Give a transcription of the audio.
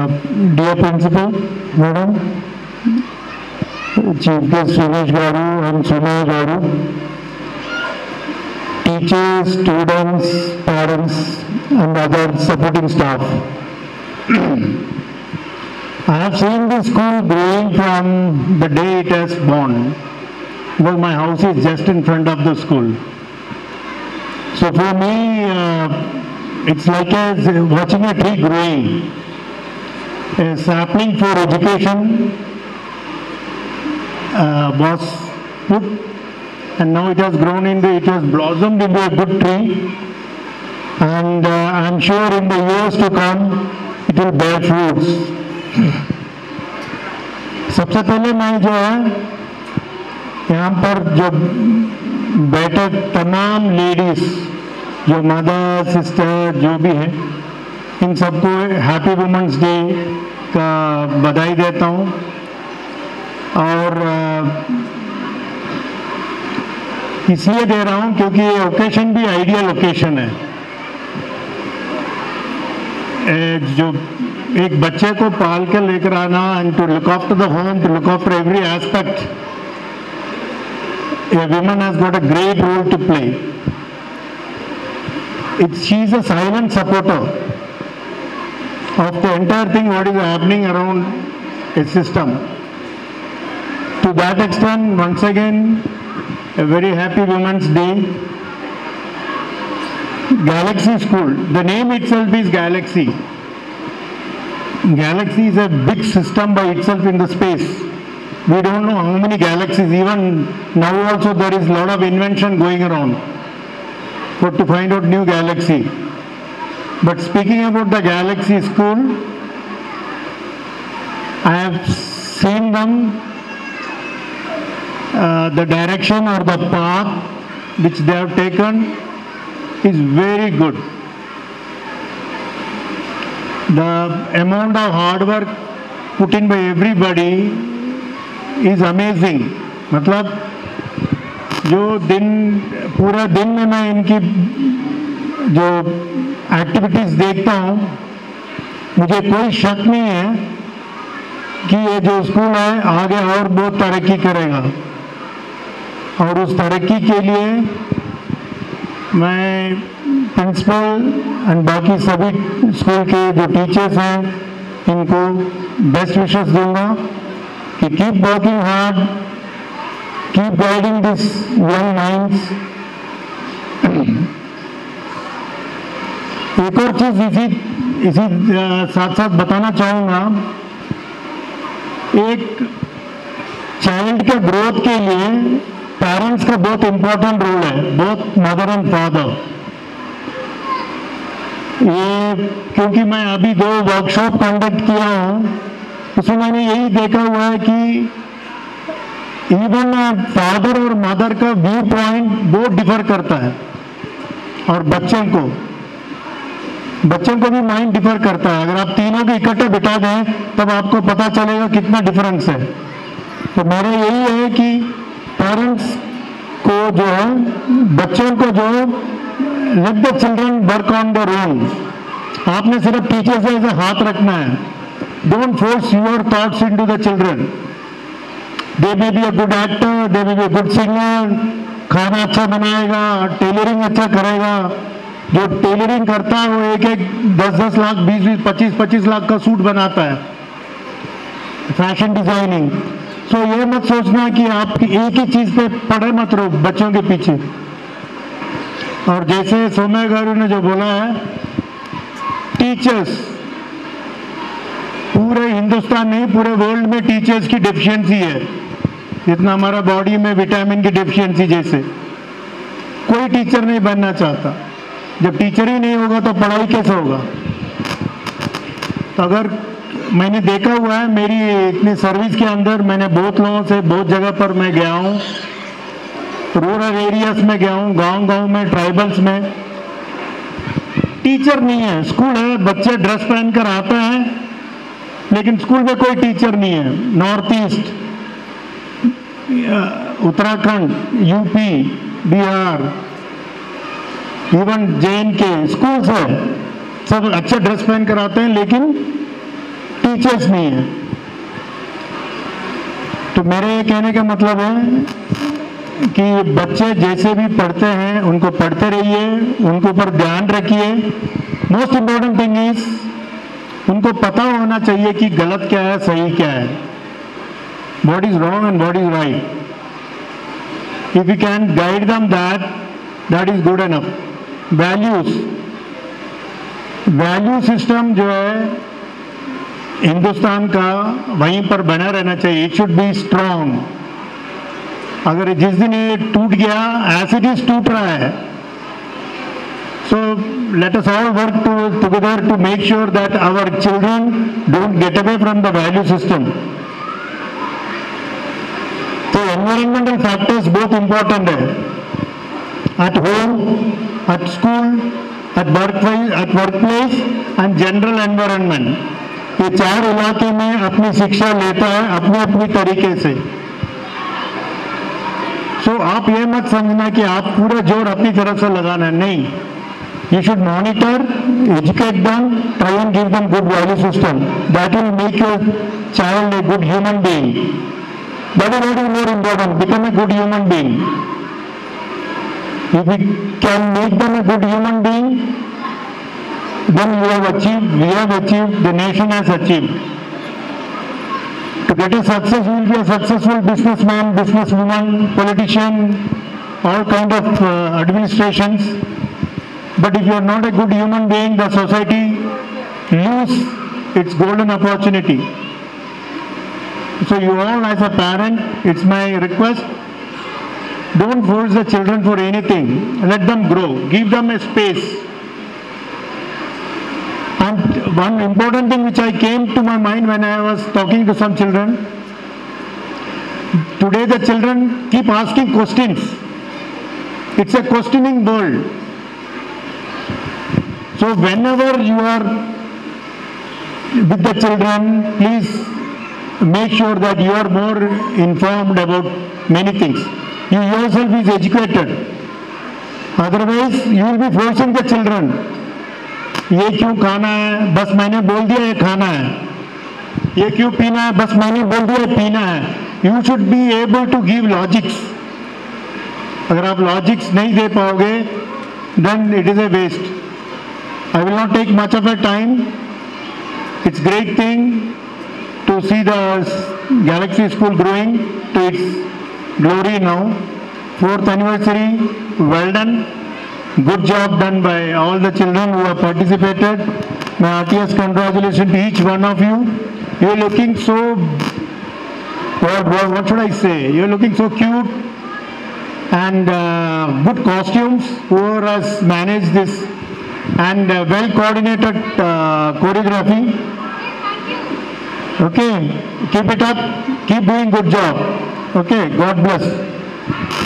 Dear Principal, Madam, Chief Guest Suresh Garu and Sumaya Garu, teachers, students, parents, and other supporting staff. I have seen this school growing from the day it has born, because my house is just in front of the school. So for me, it's like watching a tree growing. A sapling for education was put, and now it has grown it has blossomed into a good tree, and I'm sure in the years to come it will bear fruits. सबसे पहले मैं जो है यहाँ पर जो बैठे तमाम लेडीज, जो मदर सिस्टर जो भी है, इन सबको हैप्पी वुमेंस डे का बधाई देता हूँ। और इसलिए दे रहा हूँ क्योंकि ये ओकेशन भी आइडियल ओकेशन है। जो एक बच्चे को पाल के लेकर आना and to look after the home, to look after every aspect, a woman has got a great role to play. She is a silent supporter of the entire thing what is happening around a system. To that extent, once again, a very happy Women's Day. Galaxy School, the name itself is Galaxy. Galaxy is a big system by itself in the space. We don't know how many galaxies, even now also there is a lot of invention going around to find out new galaxy. But speaking about the Galaxy School, I have seen them, the direction or the path which they have taken is very good. The amount of hard work put in by everybody is amazing. मतलब जो पूरा दिन में मैं इनकी जो activities देखता हूँ, मुझे कोई शक नहीं है कि ये जो स्कूल है आगे और बहुत तरक्की करेगा। और उस तरक्की के लिए मैं प्रिंसिपल एंड बाकी सभी स्कूल के जो टीचर्स हैं इनको बेस्ट विशेस दूंगा कि keep working hard, keep guiding these young minds. एक और चीज इसी साथ साथ बताना चाहूँगा, एक चाइल्ड के ग्रोथ के लिए पेरेंट्स का बहुत इम्पोर्टेंट रोल है, बोथ मदर एंड फादर। ये क्योंकि मैं अभी 2 वर्कशॉप कंडक्ट किया हूँ, उसमें मैंने यही देखा हुआ है कि इवन फादर और मदर का व्यू पॉइंट बहुत डिफर करता है, और बच्चों को भी माइंड डिफर करता है। अगर आप तीनों को इकट्ठे बिठा दें तब आपको पता चलेगा कितना डिफरेंस है। तो मेरा यही है कि पेरेंट्स को जो है, बच्चों को जो let the children work on the own, आपने सिर्फ टीचर से ऐसे हाथ रखना है। Don't force your thoughts into the children. They may be a good actor, they may be a good singer, खाना अच्छा बनाएगा, टेलरिंग अच्छा करेगा। जो टेलरिंग करता है वो एक 10-10 लाख, 20-20, 25-25 लाख का सूट बनाता है, फैशन डिजाइनिंग। तो ये मत सोचना कि आप एक ही चीज पे पड़े मत रहो बच्चों के पीछे। और जैसे सोमया गारू ने जो बोला है, टीचर्स पूरे हिंदुस्तान नहीं, पूरे वर्ल्ड में टीचर्स की डेफिशिएंसी है, जितना हमारा बॉडी में विटामिन की डेफिशिएंसी जैसे। कोई टीचर नहीं बनना चाहता। जब टीचर ही नहीं होगा तो पढ़ाई कैसे होगा? तो अगर मैंने देखा हुआ है, मेरी इतनी सर्विस के अंदर मैंने बहुत लोगों से बहुत जगह पर मैं गया हूँ, रूरल एरियाज में गया हूँ, गांव में, ट्राइबल्स में टीचर नहीं है। स्कूल है, बच्चे ड्रेस पहनकर आते हैं, लेकिन स्कूल में कोई टीचर नहीं है। North east, Uttarakhand, UP, Bihar, even JNK schools है, सब अच्छे ड्रेस पहन कर आते हैं, लेकिन टीचर्स नहीं है। तो मेरे कहने का मतलब है कि बच्चे जैसे भी पढ़ते हैं उनको पढ़ते रहिए, उनके ऊपर ध्यान रखिए। मोस्ट इम्पोर्टेंट थिंग इज उनको पता होना चाहिए कि गलत क्या है, सही क्या है, what is wrong and what is right. If you can guide them that is good enough. Value system जो है हिंदुस्तान का वहीं पर बना रहना चाहिए। It should be strong. अगर जिस दिन ये टूट गया, एज इट इज टूट रहा है, so let us all work together to make sure that our children don't get away from the value system. So environmental factors both important है, at home, at school, at workplace and general environment. ये चार इलाके में अपनी शिक्षा लेता है अपने अपनी तरीके से। So आप ये मत समझना कि आप पूरा जोर अपनी तरफ से लगाना है, नहीं। You should monitor, educate them, try and give them good value system. That will make your child a good human being. That is what is more important. Become a good human being. If we can make them a good human being, then we have achieved, the nation has achieved. To get a success, you will be a successful businessman, businesswoman, politician, all kind of administrations. But if you are not a good human being, the society lose its golden opportunity. So you all as a parent, it's my request, don't force the children for anything. Let them grow. Give them a space. And one important thing which I came to my mind when I was talking to some children, today the children keep asking questions. It's a questioning world. So whenever you are with the children, please make sure that you are more informed about many things. You yourself is educated. Otherwise, you will be forcing the children. ये क्यों खाना है, बस मैंने बोल दिया ये खाना है। ये क्यों पीना है, बस मैंने बोल दिया ये पीना है। You should be able to give logics. अगर आप logics नहीं दे पाओगे, then it is a waste. I will not take much of your time. It's a great thing to see the Galaxy School growing to its glory now. 4th anniversary, well done. Good job done by all the children who have participated. My heartiest congratulations to each one of you. You're looking so, what should I say? You're looking so cute and good costumes. Whoever has managed this and well coordinated choreography. Okay, keep it up, keep doing good job. Okay, God bless.